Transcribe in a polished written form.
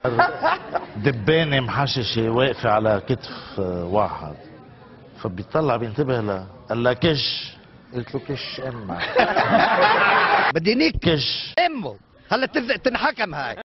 دبانة محششة واقفة على كتف واحد، فبيطلع بينتبه لها، قال لها كش، قلت له كش امك. بدي نيك كش امه، هلا تنحكم هاي.